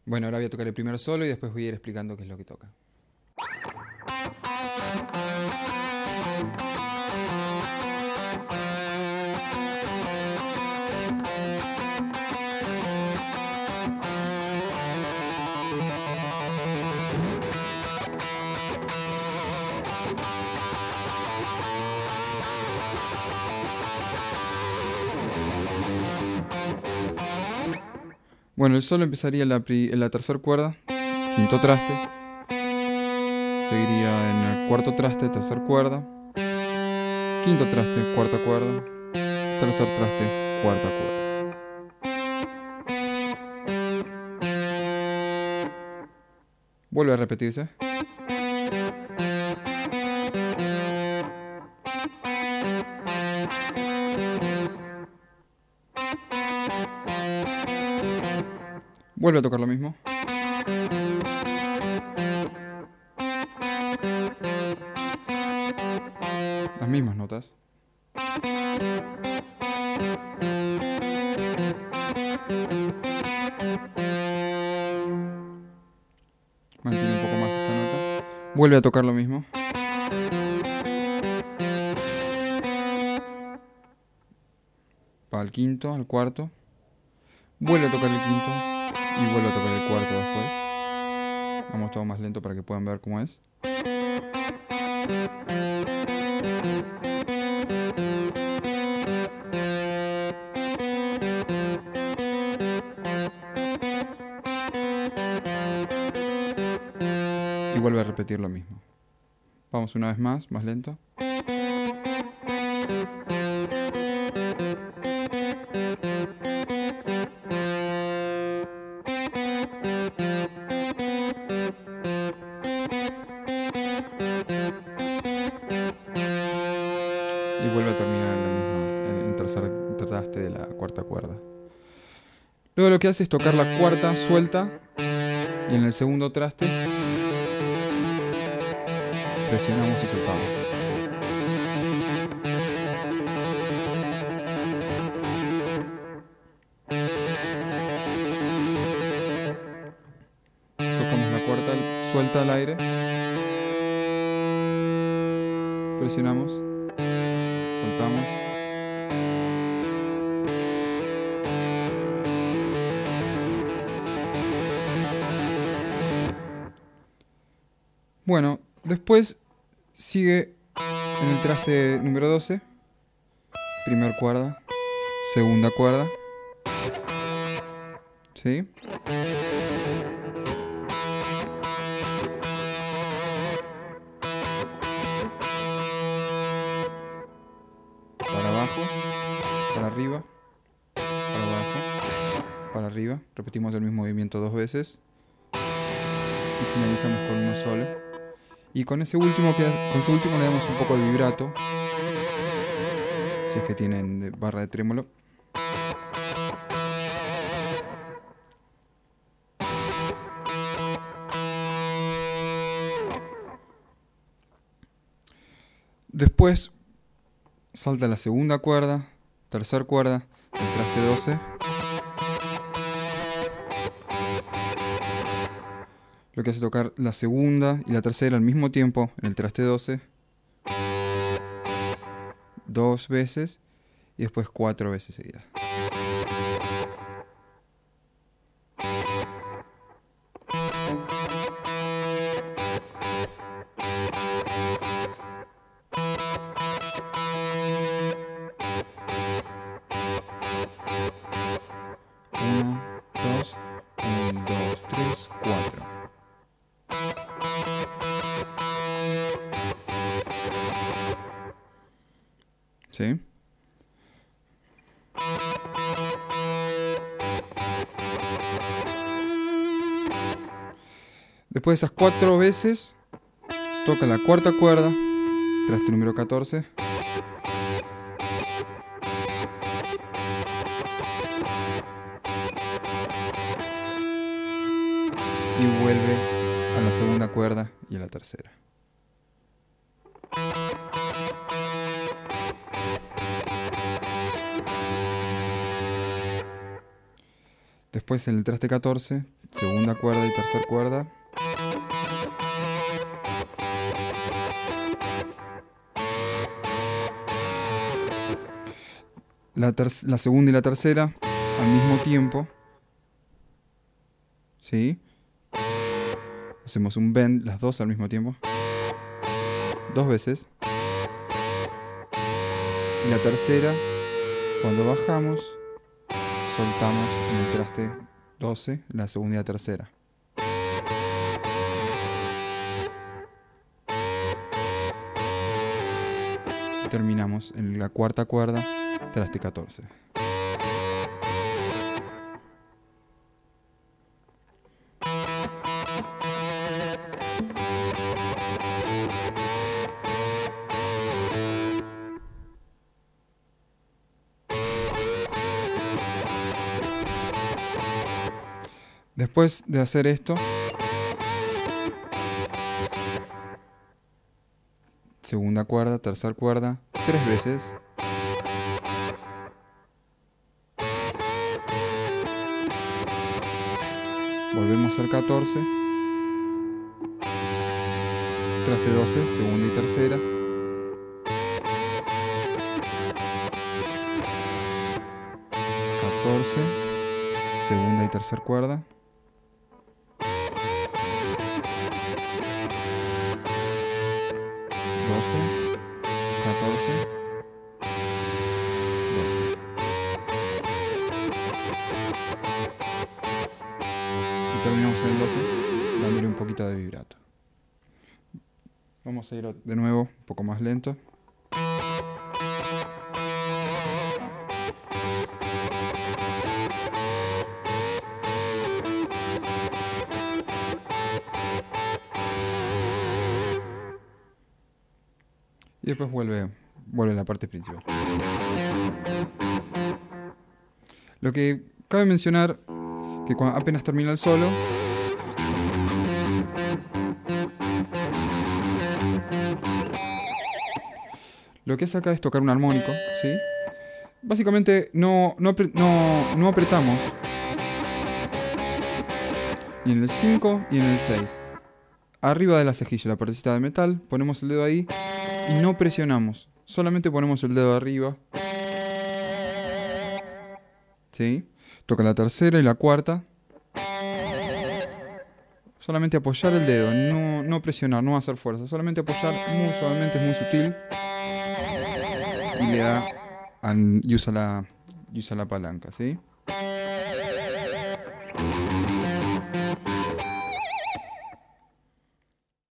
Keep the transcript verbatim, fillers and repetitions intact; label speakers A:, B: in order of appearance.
A: Bueno, ahora voy a tocar el primer solo y después voy a ir explicando qué es lo que toca. Bueno, el solo empezaría en la, pri- en la tercera cuerda, quinto traste. Seguiría en el cuarto traste, tercer cuerda. Quinto traste, cuarta cuerda. Tercer traste, cuarta cuerda. Vuelve a repetirse. Vuelve a tocar lo mismo. Las mismas notas. Mantiene un poco más esta nota. Vuelve a tocar lo mismo. Va al quinto, al cuarto. Vuelve a tocar el quinto. Y vuelve a tocar el cuarto después. Vamos todo más lento para que puedan ver cómo es. Y vuelve a repetir lo mismo. Vamos una vez más, más lento. Y vuelve a terminar en la misma, en el tercer traste de la cuarta cuerda. Luego lo que hace es tocar la cuarta suelta y en el segundo traste presionamos y soltamos. Tocamos la cuarta suelta al aire, presionamos, soltamos. Bueno, después sigue en el traste número doce, primer cuerda, segunda cuerda, ¿sí? Para abajo, para arriba, para abajo, para arriba. Repetimos el mismo movimiento dos veces y finalizamos con uno solo. Y con ese último, con ese último le damos un poco de vibrato, si es que tienen barra de trémolo. Después salta la segunda cuerda, tercera cuerda, el traste doce. Lo que hace tocar la segunda y la tercera al mismo tiempo en el traste doce. Dos veces y después cuatro veces seguidas. Uno, dos, un, dos, tres, cuatro. ¿Sí? Después de esas cuatro veces, toca la cuarta cuerda, traste número catorce. Y vuelve a la segunda cuerda y a la tercera. Después en el traste catorce segunda cuerda y tercera cuerda. La, la segunda y la tercera al mismo tiempo. ¿Sí? Hacemos un bend, las dos al mismo tiempo. Dos veces. Y la tercera, cuando bajamos, soltamos en el traste doce, la segunda y la tercera. Y terminamos en la cuarta cuerda, traste catorce. Después de hacer esto, segunda cuerda, tercera cuerda, tres veces. Volvemos al catorce. Traste doce, segunda y tercera. catorce, segunda y tercera cuerda. doce, catorce, doce. Y terminamos en el doce dándole un poquito de vibrato. Vamos a ir de nuevo un poco más lento. Y después vuelve, vuelve la parte principal. Lo que cabe mencionar, que cuando apenas termina el solo, lo que es acá es tocar un armónico, ¿sí? Básicamente no, no, no, no apretamos ni en el cinco ni en el seis. Arriba de la cejilla, la partecita de metal, ponemos el dedo ahí y no presionamos. Solamente ponemos el dedo arriba. ¿Sí? Toca la tercera y la cuarta. Solamente apoyar el dedo, no, no presionar, no hacer fuerza. Solamente apoyar muy suavemente, es muy sutil. Y le da y usa la, y usa la palanca, ¿sí?